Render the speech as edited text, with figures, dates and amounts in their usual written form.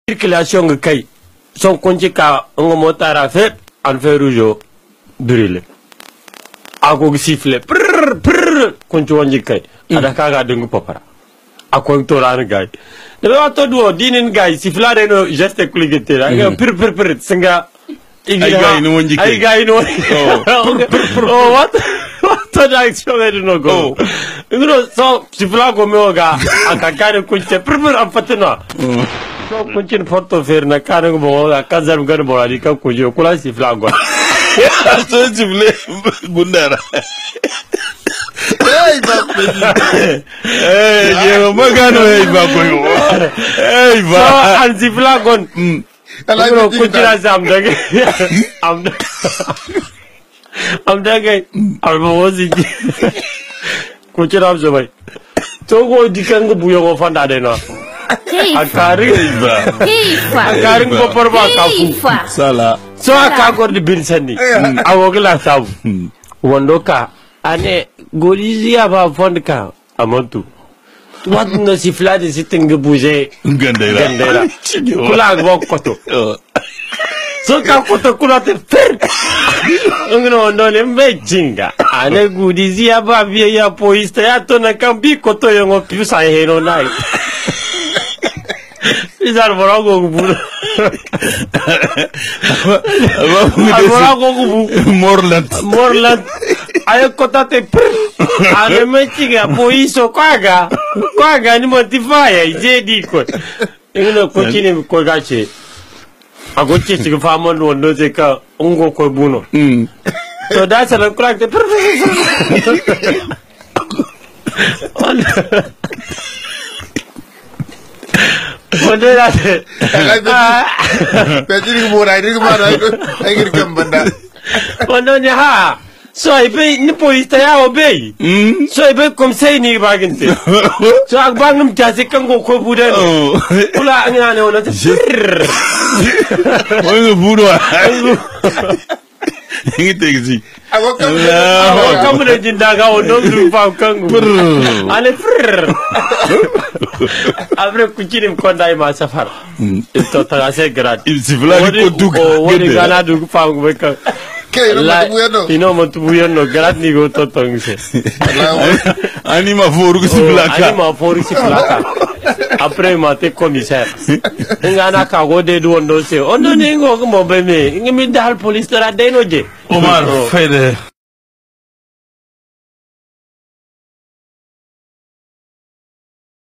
circulation nga kay son konci ka nga motara fet an fe rouge brûlé ako siffle prr prr konci wonji kay ada kaga dungu popara ako toran gay de wato do dinin gay sifflare no geste kuligete nga prr prr prr singa ay gay no wonji kay ay gay no oh what to da action I don't know go ngro so siffla go meoga akakare kunche prr prr ampatna so kunchin photo fer na kanang bo kazar gan bolali ka kujo kula siffla go so siffle bundara hey ba hey yo magano hey ba koyo hey ba so an siffla gon ngro kunchira sam dage am dage albo wozi kunchira so bai to go dikan go buyo go fanda de no akaring ko porba kafu sala so akagor di binsani awogla sabu wondoka ane golizia ba fondka amontu wat no siflade siting buje gandera kula go koto so ka koto kula te fer ngno ndole mbejinga ane golizia ba via ya poista ya to na kambi koto yongo piusa hero nai izar borago gubu borago gubu morland ayo kotate ane mechiga poiso kwaga ni motifaya ijedi ko ingno kochini ko gache agoche siga famon wondo je ka ungo ko buno so that's a crack the Wonder that. Petri mora, ini kemana? Akhir kembanda. Wonder ni ha. So ibe ni poista ya obey. So ibe komsei ni baginte. So agbang num jasi kango ko budan. Ula ngane ona. Oyo budo. Ingi tegzi. Aku kamu dah jindaga ono lupa kango. Ale frr. Abre kuchini mkonda ima safar. Ito tagase grad. Sifla ko dug. Woni gana dug pa ngweka. Kaya ino matubuyono grad ni go to tongse. Anima foru sifla ka. Anima foru sifla ka. Après mate commissaire. Ngana ka go de do ndo se. Ondo ni ngo mo be me. Ngi mi dal police ra de no je. Omar Fede.